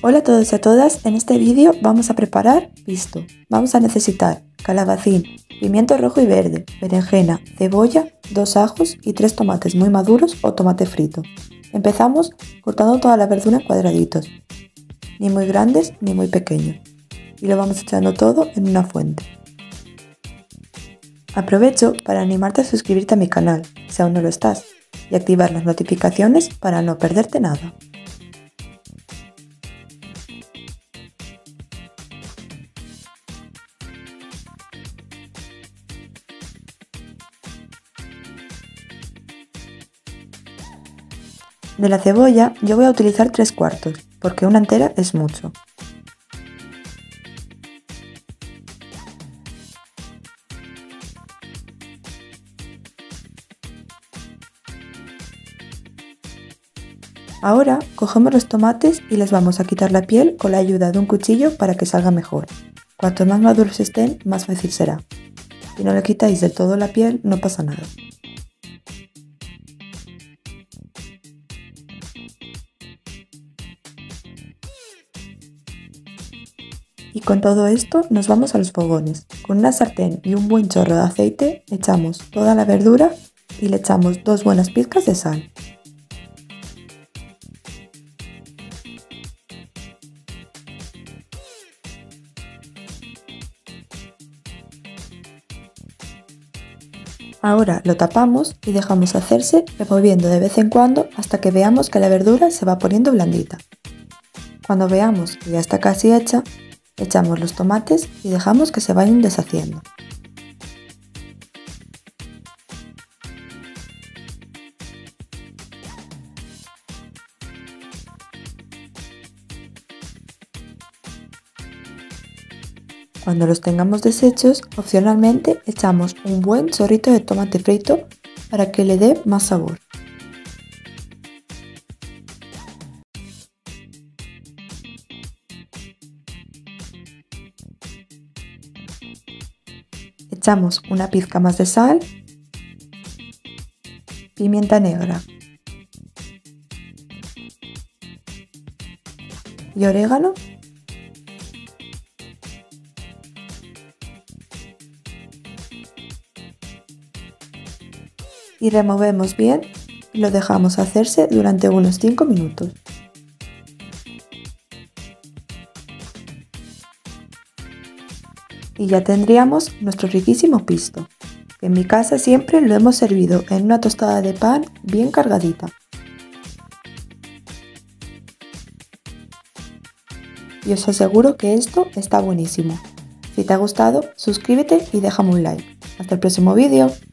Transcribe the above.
Hola a todos y a todas, en este vídeo vamos a preparar pisto. Vamos a necesitar calabacín, pimiento rojo y verde, berenjena, cebolla, 2 ajos y 3 tomates muy maduros o tomate frito. Empezamos cortando toda la verdura en cuadraditos, ni muy grandes ni muy pequeños, y lo vamos echando todo en una fuente. Aprovecho para animarte a suscribirte a mi canal, si aún no lo estás, y activar las notificaciones para no perderte nada. De la cebolla yo voy a utilizar 3/4, porque una entera es mucho. Ahora cogemos los tomates y les vamos a quitar la piel con la ayuda de un cuchillo para que salga mejor. Cuanto más maduros estén, más fácil será. Si no le quitáis del todo la piel, no pasa nada. Y con todo esto nos vamos a los fogones. Con una sartén y un buen chorro de aceite echamos toda la verdura y le echamos 2 buenas pizcas de sal. Ahora lo tapamos y dejamos hacerse removiendo de vez en cuando hasta que veamos que la verdura se va poniendo blandita. Cuando veamos que ya está casi hecha, echamos los tomates y dejamos que se vayan deshaciendo. Cuando los tengamos deshechos, opcionalmente echamos un buen chorrito de tomate frito para que le dé más sabor. Echamos una pizca más de sal, pimienta negra y orégano. Y removemos bien y lo dejamos hacerse durante unos 5 minutos. Y ya tendríamos nuestro riquísimo pisto, que en mi casa siempre lo hemos servido en una tostada de pan bien cargadita. Y os aseguro que esto está buenísimo. Si te ha gustado, suscríbete y déjame un like. Hasta el próximo vídeo.